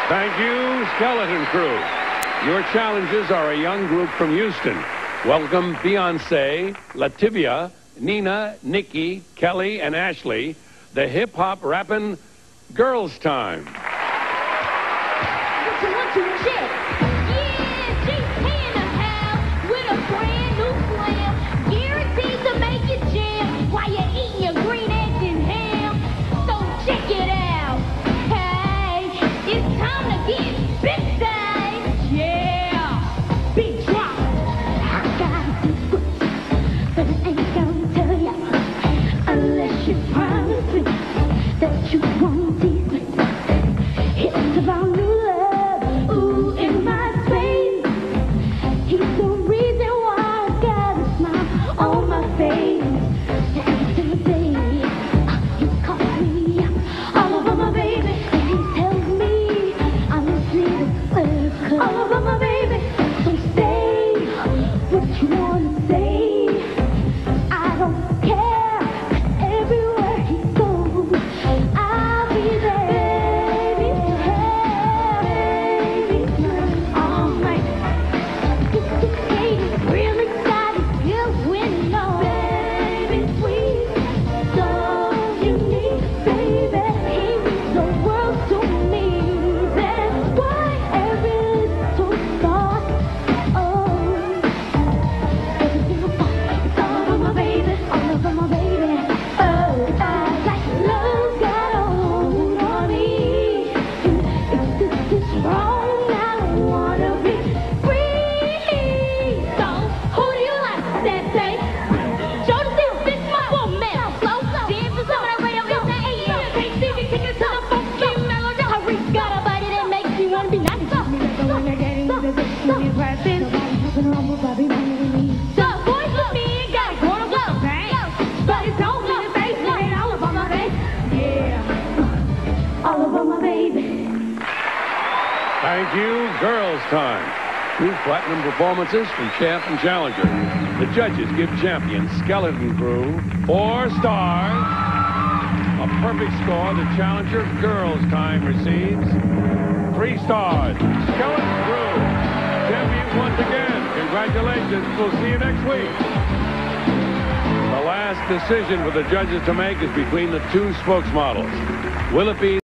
Thank you, Skeleton Crew. Your challenges are a young group from Houston. Welcome Beyonce, Lativia, Nina, Nikki, Kelly, and Ashley, the hip-hop rapping Girls Tyme. That you won't tease me. It's about new love, ooh, in my face. He's the reason why I got a smile on my face. Every single day, he calls me all over my baby, and he tells me I'm his little all over my baby. So say what you want to say. I don't care, 'cause everywhere he goes, I'll be there. Baby, all night. It's really exciting, feels when no. Baby, sweet, so unique, baby. He means the world to me. That's why every little thought, oh, every single thought, it's all over my baby, all over my baby. Oh, like love got a hold on me. If this is wrong, I don't wanna be free. So, who do you like that day? Show the still this my woman. Slow, dance to some of that radio in the AM. Can't see me kicking to the funky melody. Hurry, got a body that makes you wanna be nice. So, boys with me ain't got it going up with the bang. But it's on in the face, it ain't all about my baby. Yeah, all about my baby. Thank you, Girls Tyme. 2 platinum performances from Champ and Challenger. The judges give champion Skeleton Crew 4 stars. A perfect score the Challenger Girls Tyme receives 3 stars. Skeleton Crew, champion once again. Congratulations. We'll see you next week. The last decision for the judges to make is between the 2 spokesmodels. Will it be